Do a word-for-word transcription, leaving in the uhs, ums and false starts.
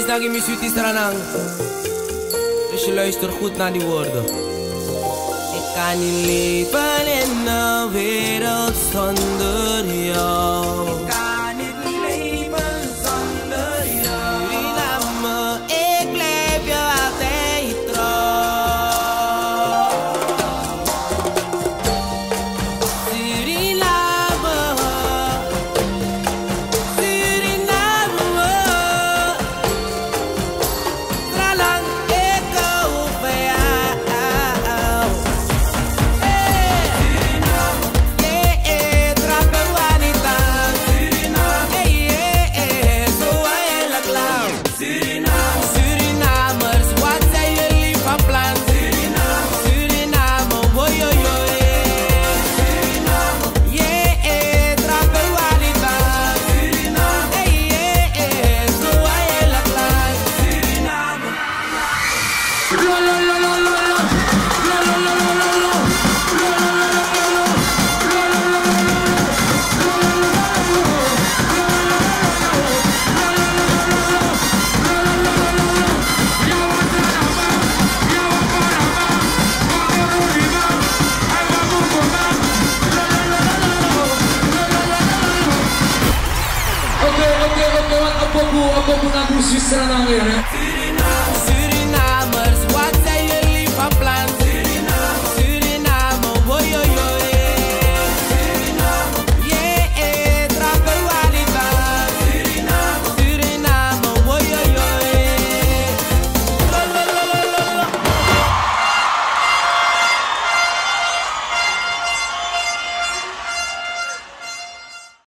is naar die muziek is eraan. Dus je luistert goed naar die woorden. Ik kan niet leven in een wereld zonder jou. Ik kan niet leven zonder jou. Suriname, ik blijf je altijd trouw. Suriname, Suriname, tralang ik hou van jou. Suriname, yeah, yeah, trappen wanita. Suriname, yeah, yeah, zo heel klaar. Suriname, Surinamers, wat zijn jullie van plan? Suriname, Suriname, boy, yo, yo, yeah. Suriname, yeah, yeah, trappen wanita. Suriname, yeah, yeah, zo heel klaar. Suriname. La la la la la la. La la la la la la. La la la la la la. La la la la la la. Oke, oke, oke, wat apa bu, apa bu nabu sisra nangir ya?